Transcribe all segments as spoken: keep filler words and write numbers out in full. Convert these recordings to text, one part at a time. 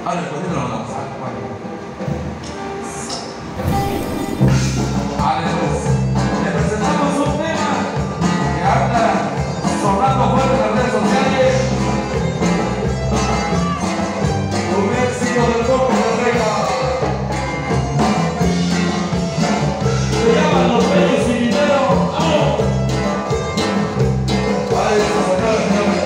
Ahora después te lo mandamos. Vale, pues, le presentamos un tema que anda sonando fuerte en las redes sociales. Un éxito del toque de reina. Se llaman Los Bellos Sin Dinero. ¡Vamos! Vale, eso, señores, señores.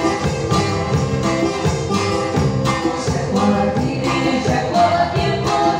Tiempo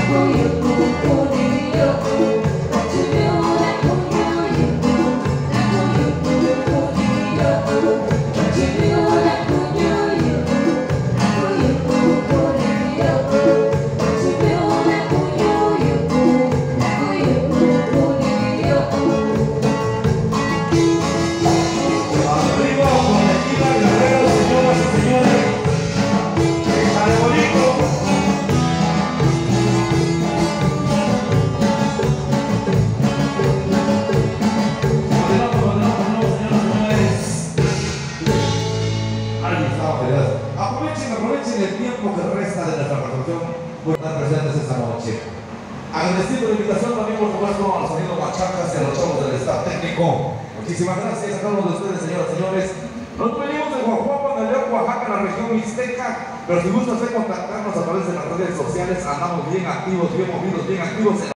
Aprovechen, aprovechen el tiempo que resta de nuestra presentación por estar presentes esta noche. Agradecido la invitación también, por supuesto, a los sonidos machacas y a los chavos del staff técnico. Muchísimas gracias a cada uno de ustedes, señoras y señores. Nosotros venimos de Guajuapan, de León, Oaxaca, en la región mixteca. Pero si gustan contactarnos a través de las redes sociales, andamos bien activos, bien movidos, bien activos.